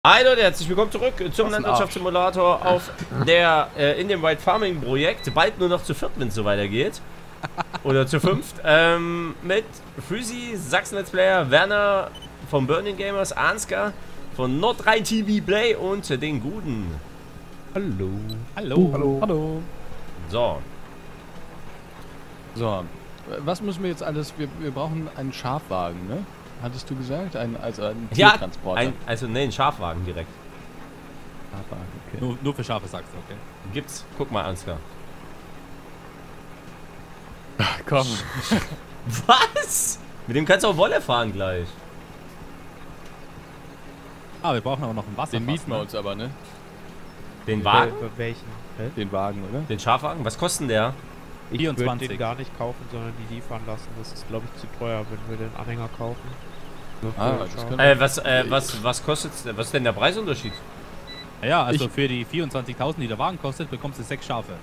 Hi Leute, herzlich willkommen zurück zum Landwirtschaftssimulator auf der in dem White Farming Projekt. Bald nur noch zu viert, wenn es so weitergeht. Oder zu fünft. Mit Freezy, Sachsen Let's Player, Werner von Burning Gamers, Ansgar von Nordrhein TV Play und den Guten. Hallo. Hallo. Hallo. Hallo. So. So, was müssen wir jetzt alles? Wir brauchen einen Schafwagen, ne? Hattest du gesagt? Also einen Tiertransporter? Ja, einen Schafwagen direkt. Schafwagen, okay. Nur für Schafe sagst du, okay. Gibt's. Guck mal, Ansgar. Ach, komm. Was? Mit dem kannst du auch Wolle fahren gleich. Ah, wir brauchen aber noch ein Wasser. Den mieten wir uns aber, ne? Den Wagen? Welchen? Den Wagen, oder? Den Schafwagen? Was kostet denn der? Ich würde 24. den gar nicht kaufen, sondern die liefern lassen. Das ist, glaube ich, zu teuer, wenn wir den Anhänger kaufen. Nur für das Schaf. Was kostet's denn? Was ist denn der Preisunterschied? Ja, also für die 24.000, die der Wagen kostet, bekommst du 6 Schafe.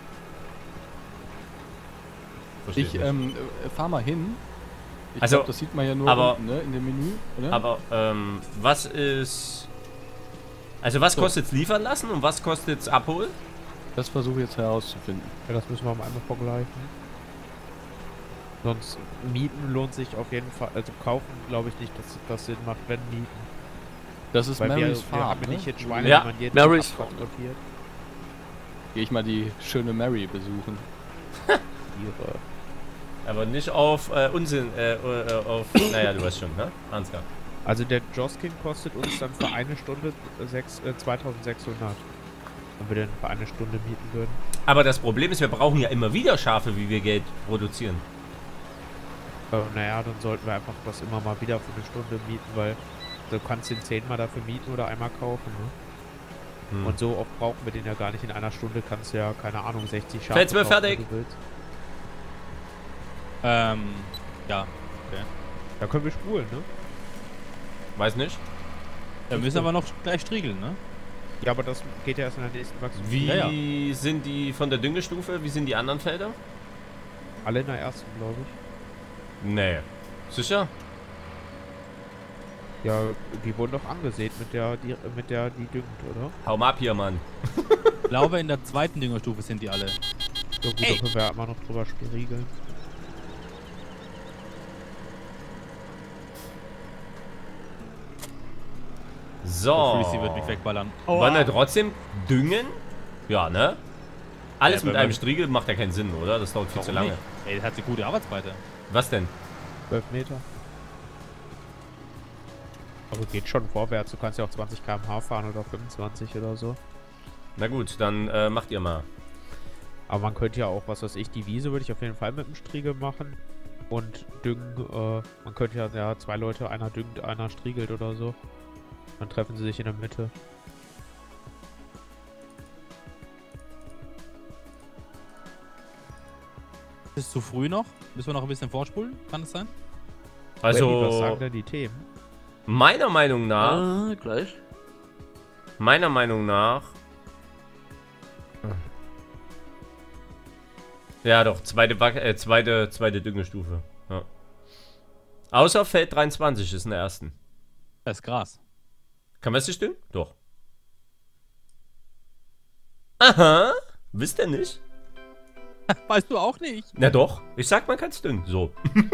Verstehe Ich nicht. fahr mal hin. Ich Also, glaub, das sieht man ja nur aber- unten, ne? In dem Menü, oder? Aber, was ist... Also was So. kostet's liefern lassen und was kostet's abholen? Das versuche ich jetzt herauszufinden. Ja, das müssen wir mal einmal vergleichen. Sonst mieten lohnt sich auf jeden Fall. Also kaufen glaube ich nicht, dass das Sinn macht, wenn mieten. Das ist Weil Marys wir Farm, haben ja ne? nicht jetzt Schweine, Ja, die man jeden Marys Tag fotografiert. Gehe ich mal die schöne Mary besuchen. Tiere. Aber nicht auf Unsinn, auf... naja, du weißt schon, ne? Ansgar. Also der Joskin kostet uns dann für eine Stunde 2600. Wenn wir den für eine Stunde mieten würden. Aber das Problem ist, wir brauchen ja immer wieder Schafe, wie wir Geld produzieren. Naja, dann sollten wir einfach das immer mal wieder für eine Stunde mieten, weil du kannst den 10-mal dafür mieten oder einmal kaufen, ne? Hm. Und so oft brauchen wir den ja gar nicht. In einer Stunde kannst du ja, keine Ahnung, 60 Schafe Fällt's mir kaufen, fertig? wenn du willst. Ja. Da können wir spulen, ne? Weiß nicht. Wir müssen aber noch gleich striegeln, ne? Ja, aber das geht ja erst in der nächsten Wachstum. Wie sind die von der Düngestufe? Wie sind die anderen Felder? Alle in der ersten, glaube ich. Nee. Sicher? Ja, die wurden doch angesät mit der die düngt, oder? Hau mal ab hier, Mann. Ich glaube, in der zweiten Düngerstufe sind die alle. Ja gut, da können wir ja immer noch drüber spiegeln. So. Freezy wird mich wegballern. Wollen wir trotzdem düngen? Ja, ne? Alles Ja, mit wenn einem wir- Striegel macht ja keinen Sinn, oder? Das dauert viel zu lange. Nicht? Ey, das hat eine gute Arbeitsbreite. Was denn? 12 Meter. Aber geht schon vorwärts. Du kannst ja auch 20 km/h fahren oder 25 oder so. Na gut, dann macht ihr mal. Aber man könnte ja auch, was weiß ich, die Wiese würde ich auf jeden Fall mit dem Striegel machen. Und düngen, man könnte ja 2 Leute, einer düngt, einer striegelt oder so. Dann treffen sie sich in der Mitte. Ist es zu früh noch? Müssen wir noch ein bisschen vorspulen? Kann es sein? Was Also, sagen denn die Themen? meiner Meinung nach, Gleich. meiner Meinung nach... Ja doch, zweite Düngestufe. Ja. Außer Feld 23 ist in der ersten. Das ist Gras. Kann man es nicht düngen? Doch. Aha, wisst ihr nicht? Weißt du auch nicht. Na doch, ich sag, man kann es düngen. So.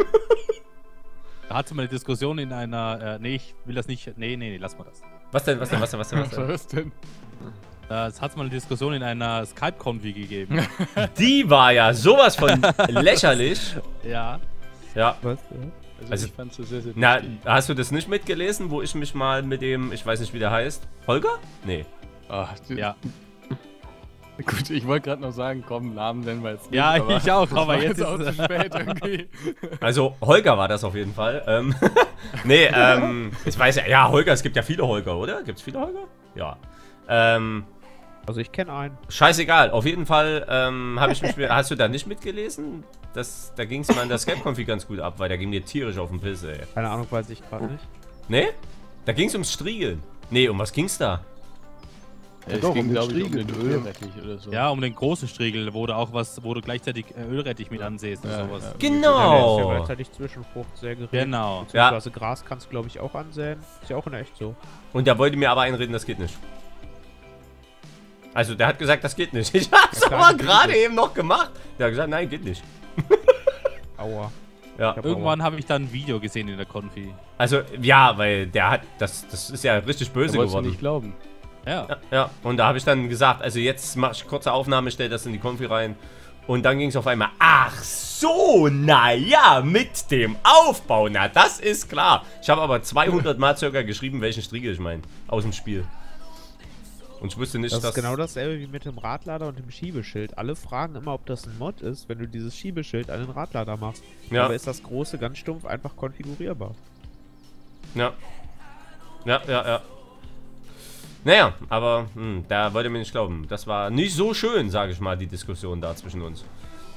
Da hatte man eine Diskussion in einer, nee, ich will das nicht, nee, lass mal das. Was denn? Was denn? Es hat mal eine Diskussion in einer Skype-Konvi gegeben. Die war ja sowas von lächerlich. Ja. Ja. Was? Also, ich fand's so sehr, sehr Na, lustig. hast du das nicht mitgelesen, wo ich mich mal mit dem, ich weiß nicht, wie der heißt, Holger? Nee. Ach, Ja. Gut, ich wollte gerade noch sagen, komm, Namen nennen wir jetzt nicht. Ja, aber ich auch, das aber war jetzt auch ist zu spät irgendwie. Also, Holger war das auf jeden Fall. Nee, ich weiß ja, Holger, es gibt ja viele Holger, oder? Gibt's viele Holger? Ja. Also ich kenne einen. Scheißegal, auf jeden Fall habe ich mich, hast du da nicht mitgelesen? Da ging es mal in der Skype-Konfi ganz gut ab, weil da ging mir tierisch auf den Piss, ey. Keine Ahnung, weiß ich gerade nicht. Nee? Da ging es ums Striegeln. Nee, um was ging's da? Es doch, ging, um den glaube ich, um den Striegel. Ölrettich oder so. Ja, um den großen Striegel, wo du gleichzeitig Ölrettich mit ansäst und Ja, sowas. ja. Ja, Genau. der ist ja gleichzeitig Zwischenfrucht sehr gering. Genau. Beziehungsweise Gras kannst du, glaube ich, auch ansäen. Ist ja auch in echt so. Und der wollte mir aber einreden, das geht nicht. Also der hat gesagt, das geht nicht. Ich hab's Ja, klar, aber geht gerade nicht. eben noch gemacht. Der hat gesagt, nein, geht nicht. Aua. Ja. Ich hab Irgendwann habe ich dann ein Video gesehen in der Konfi. Also, ja, weil der hat, das ist ja richtig böse Da wolltest du geworden. nicht glauben. Ja. Ja, ja, und da habe ich dann gesagt, also jetzt mache ich kurze Aufnahme, stell das in die Konfi rein. Und dann ging es auf einmal, ach so, naja, mit dem Aufbau, na das ist klar. Ich habe aber 200 Mal circa geschrieben, welchen Striegel ich meine, aus dem Spiel. Und ich wusste nicht, Das dass... ist genau dasselbe wie mit dem Radlader und dem Schiebeschild. Alle fragen immer, ob das ein Mod ist, wenn du dieses Schiebeschild an den Radlader machst. Ja. Aber ist das große ganz stumpf einfach konfigurierbar? Ja. Ja, ja, ja. Naja, aber da wollte mir nicht glauben. Das war nicht so schön, sage ich mal, die Diskussion da zwischen uns.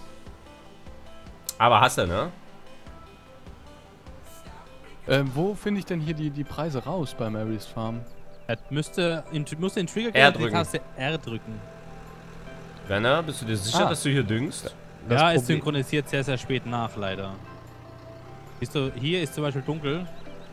Aber hast du, ne? Wo finde ich denn hier die Preise raus bei Mary's Farm? Er musste den Trigger R die drücken. Taste R drücken. Werner, bist du dir sicher, Ah. dass du hier düngst? Das Ja, es Problem- synchronisiert sehr, sehr spät nach, leider. Siehst du, hier ist zum Beispiel dunkel.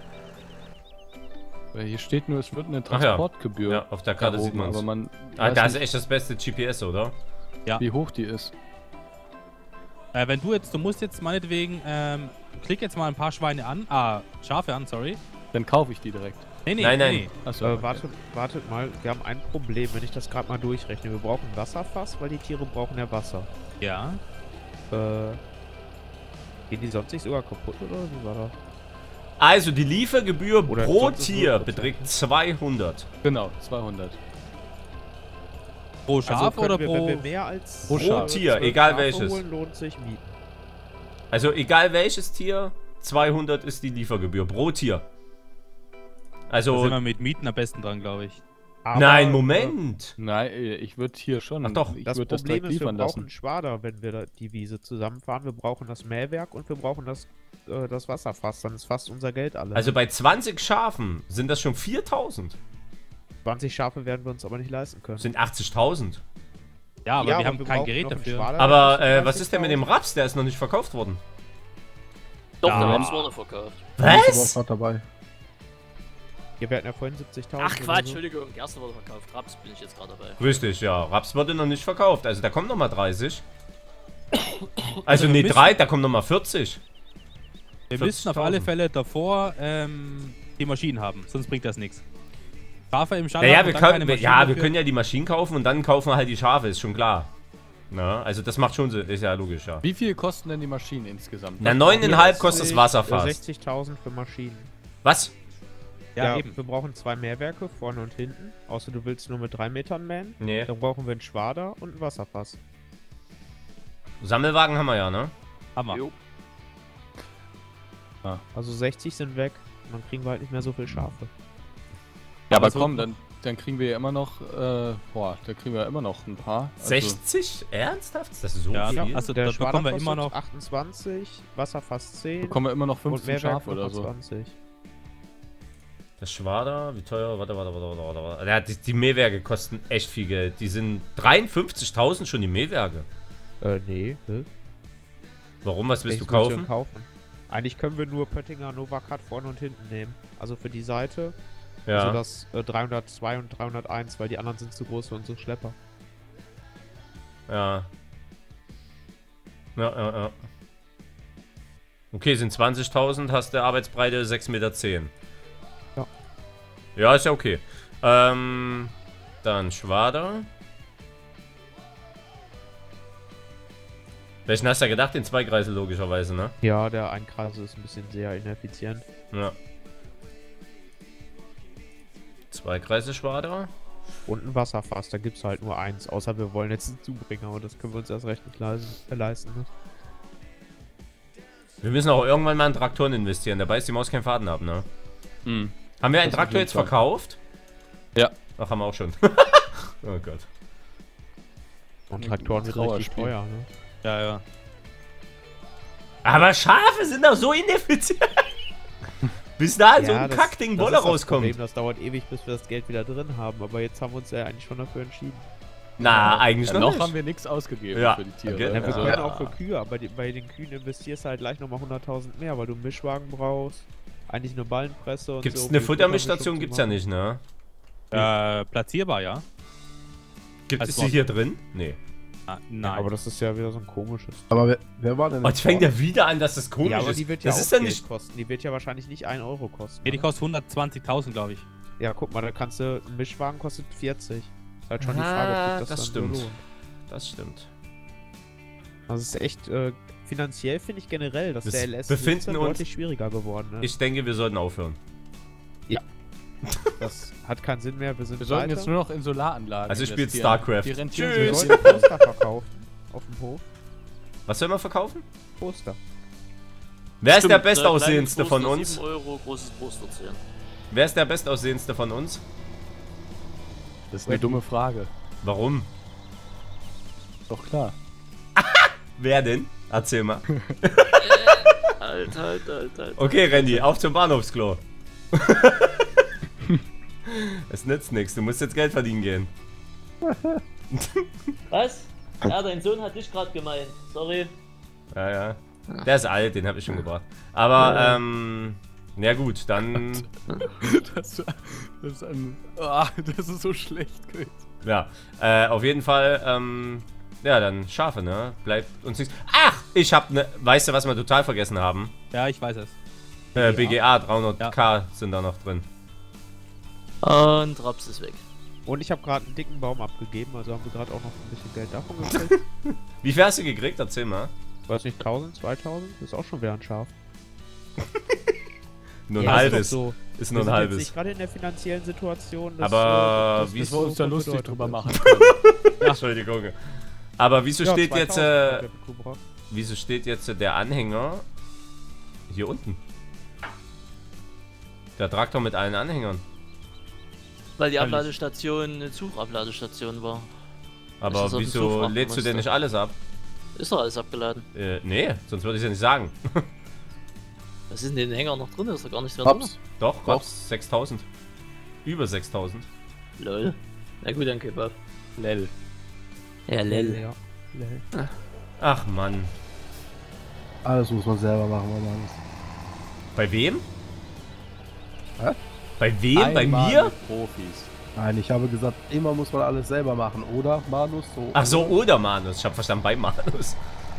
Weil hier steht nur, es wird eine Ach ja. Transportgebühr. Ja, auf der Karte da sieht oben, man es. aber man Ah, weiß da ist nicht, echt das beste GPS, oder? wie hoch die ist. Wenn du musst jetzt meinetwegen, klick jetzt mal ein paar Schweine an, Schafe an, sorry. Dann kaufe ich die direkt. Nee, Nein. Achso, okay. Wartet mal, wir haben ein Problem, wenn ich das gerade mal durchrechne. Wir brauchen ein Wasserfass, weil die Tiere brauchen ja Wasser. Ja. Gehen die sonst nicht sogar kaputt oder wie war das? Also, die Liefergebühr Oder pro sonst ist Tier 0%. beträgt 200. Genau, 200. Pro Schaf Also können oder wir, pro... wenn wir mehr als Pro Schaf. Tier, 12 egal Schafe welches. holen, lohnt sich mieten. Also, egal welches Tier, 200 ist die Liefergebühr pro Tier. Da sind Also, wir mit Mieten am besten dran, glaube ich. Aber, nein, Moment. Nein, ich würde hier schon. Ach doch, ich Das würde das Problem direkt ist, wir liefern brauchen lassen. einen Schwader, wenn wir da die Wiese zusammenfahren. Wir brauchen das Mähwerk und wir brauchen das Wasserfass. Dann ist fast unser Geld alle. Also, bei 20 Schafen sind das schon 4000. 20 Schafe werden wir uns aber nicht leisten können. Das sind 80.000. Ja, aber wir haben wir kein brauchen Gerät noch einen dafür. Schwader, Aber der kostet was ist denn mit dem 30.000? Raps? Der ist noch nicht verkauft worden. Doch, Ja. der Raps wurde verkauft. Was? gerade dabei. Ja, wir hatten ja vorhin 70.000. Ach oder Quatsch, so. Entschuldigung, Gerste wurde verkauft. Raps bin ich jetzt gerade dabei. Richtig, ja. Raps wurde noch nicht verkauft. Also, da kommen noch mal 30. Also, wir nee, müssen- 3, da kommen noch mal 40. Wir müssen auf alle 40.000. Fälle davor die Maschinen haben, sonst bringt das nichts. Schafe im Stall Naja, haben wir und dann keine können, Maschinen ja, wir dafür. können ja die Maschinen kaufen und dann kaufen wir halt die Schafe, ist schon klar. Na, also das macht schon Sinn, ist ja logisch, ja. Wie viel kosten denn die Maschinen insgesamt? Na, 9,5 kostet das Wasserfass. 60.000 für Maschinen. Was? Ja, eben. Wir brauchen 2 Mähwerke, vorne und hinten. Außer du willst nur mit 3 Metern mähen. Nee. Dann brauchen wir einen Schwader und ein Wasserfass. Sammelwagen haben wir ja, ne? Hammer. Jo. Also 60 sind weg. Dann kriegen wir halt nicht mehr so viel Schafe. Ja, aber so- komm, dann kriegen wir ja immer noch, da kriegen wir ja immer noch ein paar. Also, 60? Ernsthaft? Ist das so Ja, viel? also Der da Schwader bekommen wir kostet immer noch... 28, Wasserfass 10 bekommen wir immer noch und 15 Mähwerk Schafe oder so. 20. Das Schwader, wie teuer? Warte. Ja, die Mähwerke kosten echt viel Geld. Die sind 53.000 schon die Mähwerke. Nee. Warum? Was willst du Welches kaufen? kaufen? Eigentlich können wir nur Pöttinger Novacat vorne und hinten nehmen. Also für die Seite. Ja. Also das 302 und 301, weil die anderen sind zu groß für unsere Schlepper. Ja. Ja. Okay, sind 20.000, hast du Arbeitsbreite 6,10 Meter. Ja. Ja, ist ja okay. Dann Schwader. Welchen hast du ja gedacht? Den Zweikreisel logischerweise, ne? Ja, der Einkreise ist ein bisschen sehr ineffizient. Ja. Zweikreisel-Schwader. Und ein Wasserfass, da gibt es halt nur eins. Außer wir wollen jetzt einen Zubringer und das können wir uns erst recht nicht leisten. Ne? Wir müssen auch irgendwann mal in Traktoren investieren. Dabei ist die Maus keinen Faden ab, ne? Hm. Haben wir einen Das auf Traktor jeden jetzt Fall. verkauft? Ja. Ach, haben wir auch schon. Oh Gott. Und Traktoren wird richtig Trauerspiel. teuer, ne? Ja. Aber Schafe sind doch so ineffizient. Bis da so Ja, ein das- Kackding das Wolle ist das rauskommt. Problem, das dauert ewig, bis wir das Geld wieder drin haben. Aber jetzt haben wir uns ja eigentlich schon dafür entschieden. Na, eigentlich Ja, noch noch nicht. haben wir nichts ausgegeben Ja, für die Tiere. okay. Ja, wir Also- können auch für Kühe, aber bei den Kühen investierst du halt gleich nochmal 100.000 mehr, weil du einen Mischwagen brauchst, eigentlich eine Ballenpresse und Gibt's so. eine um die Futtermischstation? Futtermischung Gibt's zu ja machen. nicht, ne? Platzierbar, ja? Gibt Als es sie Mod. hier drin? Nee. Ah, Ja, nein. aber das ist ja wieder so ein komisches. Aber wer war denn Oh, jetzt fängt ja wieder an, dass das komisch Ja, aber ist. die wird ja Das auch ist ja Geld nicht... kosten. Die wird ja wahrscheinlich nicht 1 Euro kosten. Nee, die oder? kostet 120.000, glaube ich. Ja, guck mal, da kannst du, ein Mischwagen kostet 40. Ist halt schon die Frage, ob sich das, das dann stimmt. so lohnt. Das stimmt. Also es ist echt, finanziell finde ich generell, dass Wir der LS befinden uns- deutlich schwieriger geworden ist. Ich denke, wir sollten aufhören. Das hat keinen Sinn mehr, wir sind Wir sollten weiter. jetzt nur noch in Solaranlagen Also ich spiele investieren. StarCraft. Die rentieren Tschüss. sich Wir sollten Poster verkaufen. Auf dem Hof. Was sollen wir verkaufen? Poster. Wer ist der Stimmt, bestaussehendste kleines von Poster, uns? 7 Euro, großes Poster 10. Wer ist der bestaussehendste von uns? Das ist eine dumme Frage. Warum? Doch klar. Wer denn? Erzähl mal. Halt. Okay, Randy, auf zum Bahnhofsklo. Es nützt nichts, du musst jetzt Geld verdienen gehen. Was? Ja, dein Sohn hat dich gerade gemeint. Sorry. Ja, ja. Der ist alt, den habe ich schon gebracht. Aber, ja gut, dann, Das ist so schlecht gewesen. ja, auf jeden Fall, ja, dann Schafe, ne? Bleibt uns nichts. Ach, ich hab ne, weißt du, was wir total vergessen haben? Ja, ich weiß es. BGA, 300k sind da noch drin. Und Raps ist weg. Und ich habe gerade einen dicken Baum abgegeben, also haben wir gerade auch noch ein bisschen Geld davon gekriegt. Wie viel hast du gekriegt? Erzähl mal. Weiß nicht, 1000, 2000? Das ist auch schon wieder ein Schaf. Nur ein Ja, halbes. Ist, doch so. Ist Wir nur ein sind jetzt halbes. nicht gerade in der finanziellen Situation, dass, Aber wie Dass wir uns da lustig drüber machen Ja, können. Entschuldigung. Aber wieso Ja, steht 2000 jetzt, hat der Kuh wieso steht jetzt der Anhänger hier unten? Der Traktor mit allen Anhängern. Weil die Abladestation eine Zugabladestation war. Aber das auf den Zug wieso frachten lädst du denn musste. nicht alles ab? Ist doch alles abgeladen. Nee, sonst würde ich ja nicht sagen. Was ist denn in den Hänger noch drin? Ist doch gar nicht drin. Raps. Doch, Raps 6000. Über 6000. Lol. Na gut, dann Kebab. Lell. Ja, lel. Ja. Lel. Ach Mann. Alles muss man selber machen, Mann. Bei wem? Hä? Bei wem? Bei Einmal mir? mit Profis. Nein, ich habe gesagt, immer muss man alles selber machen, oder, Manus? So, Ach so, oder Manus. Ich habe verstanden, bei Manus.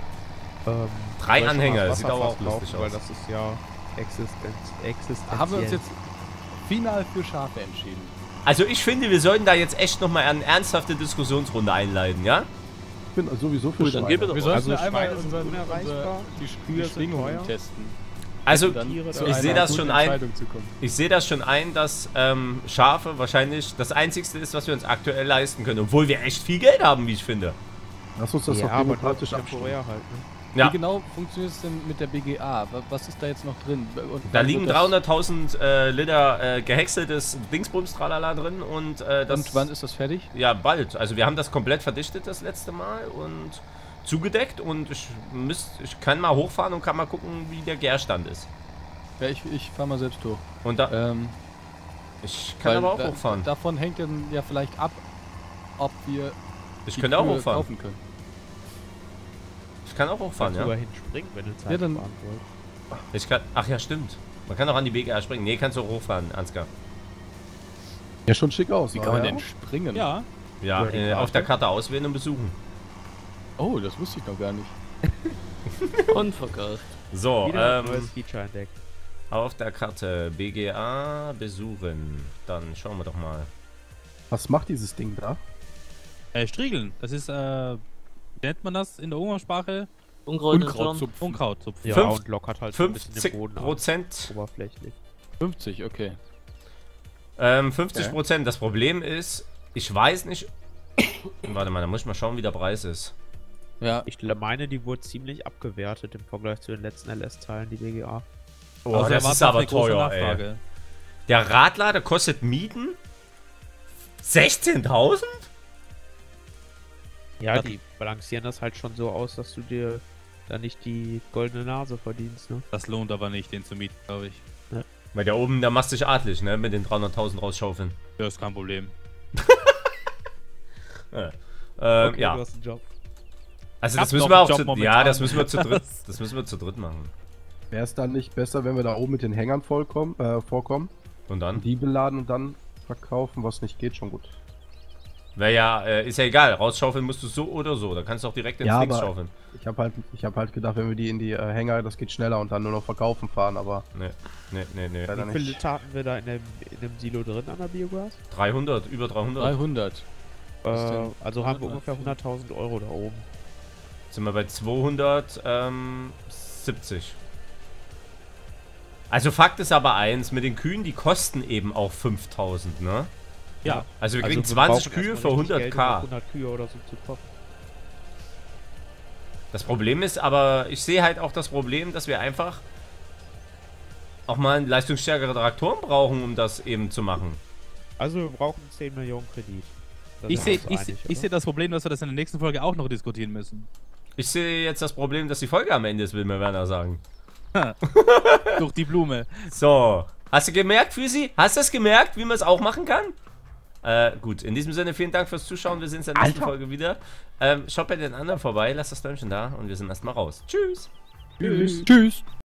3 soll ich Anhänger, mal sieht aber auch Wasserfass lustig laufen, weil aus. das ist ja existenziell. Haben wir uns jetzt final für Schafe entschieden. Also ich finde, wir sollten da jetzt echt nochmal eine ernsthafte Diskussionsrunde einleiten, ja? Ich bin sowieso für Cool, dann Schweine. gib mir doch Wir was. sollten Also einmal Schweine sind unerreichbar, die Kühe sind Schwingungen teuer. testen. Also Dann Tiere zu da- ich sehe einer das guten schon ein. Entscheidung zu kommen. Ich sehe das schon ein, dass Schafe wahrscheinlich das Einzigste ist, was wir uns aktuell leisten können. Obwohl wir echt viel Geld haben, wie ich finde. Lass uns das Ja, doch aber demokratisch temporär abstimmen. halt, ne? Ja, Wie genau funktioniert es denn mit der BGA? Was ist da jetzt noch drin? Und da wann liegen wird das- 300.000 Liter gehäckseltes Dingsbums-Tralala drin und das... Und wann ist das fertig? Ja, bald. Also wir haben das komplett verdichtet das letzte Mal und zugedeckt und ich kann mal hochfahren und kann mal gucken, wie der Gärstand ist. Ja, ich fahr mal selbst durch. Und da, ich kann weil aber auch da- hochfahren. Davon hängt dann ja vielleicht ab, ob wir Ich die könnte auch Kühe hochfahren. kaufen können. Ich kann auch hochfahren, Kannst ja. sogar hinspringen, wenn du Zeit Ja, dann- fahren wollt. Ich kann, ach ja, stimmt. Man kann auch an die BGA springen. Nee, kannst du auch hochfahren, Ansgar. Ja, schon schick aus. Wie na kann man ja. denn springen? Ja. Ja, Ja, die auf der Karte. Karte auswählen und besuchen. Oh, das wusste ich noch gar nicht. Und verkauft. So, Wieder ein neues Feature entdeckt. auf der Karte BGA besuchen. Dann schauen wir doch mal. Was macht dieses Ding da? Striegeln. Das ist, wie nennt man das in der Umgangssprache? Unkraut und Schirm. Unkrautzupfen. Unkrautzupfen. Ja, Fünf- und lockert halt so ein bisschen den Boden ab, 50%. oberflächlich. 50, okay. 50%. Das Problem ist, ich weiß nicht. Warte mal, da muss ich mal schauen, wie der Preis ist. Ja, Ich meine, die wurde ziemlich abgewertet im Vergleich zu den letzten LS-Teilen, die BGA. Oh, Also das erwarten ist wir aber eine große teuer, ey. Nachfrage. Der Radlader kostet Mieten 16.000? Ja, Das- die balancieren das halt schon so aus, dass du dir da nicht die goldene Nase verdienst, ne? Das lohnt aber nicht, den zu mieten, glaube ich. Weil da oben, da machst du dich adlig, ne? Mit den 300.000 rausschaufeln. Ja, ist kein Problem. Ja. Okay, Ja. du hast einen Job. Also Ich das hab müssen noch wir einen auch Job zu, momentan. ja, das müssen wir zu dritt. Das müssen wir zu dritt machen. Wäre es dann nicht besser, wenn wir da oben mit den Hängern vorkommen Und dann? die beladen und dann verkaufen, was nicht geht, schon gut. Wäre ja, ist ja egal. Rausschaufeln musst du so oder so. Da kannst du auch direkt ins Ja, Links aber- schaufeln. Ich hab halt gedacht, wenn wir die in die Hänger, das geht schneller und dann nur noch verkaufen fahren, aber Nee. leider Wie viele nicht. Liter hatten wir da in dem Silo drin an der Biogas? 300, über 300. 300. Was ist denn? Also haben wir 300? ungefähr 100.000 Euro da oben. Sind wir bei 270. Also Fakt ist aber eins, mit den Kühen, die kosten eben auch 5.000, ne? Ja. Also wir Also kriegen wir 20 brauchen Kühe erstmal für richtig Geld, um 100.000. 100 Kühe oder so zu kaufen. Das Problem ist aber, ich sehe halt auch das Problem, dass wir einfach auch mal leistungsstärkere Traktoren brauchen, um das eben zu machen. Also wir brauchen 10 Millionen Kredit. Da Ich sind sehe wir uns einig, oder? das Problem, dass wir das in der nächsten Folge auch noch diskutieren müssen. Ich sehe jetzt das Problem, dass die Folge am Ende ist, will mir Werner sagen. Durch die Blume. So, hast du gemerkt, Füsi? Hast du es gemerkt, wie man es auch machen kann? Gut, in diesem Sinne, vielen Dank fürs Zuschauen. Wir sehen uns in der nächsten Folge wieder. Schaut bei den anderen vorbei, lasst das Däumchen da und wir sind erstmal raus. Tschüss. Tschüss.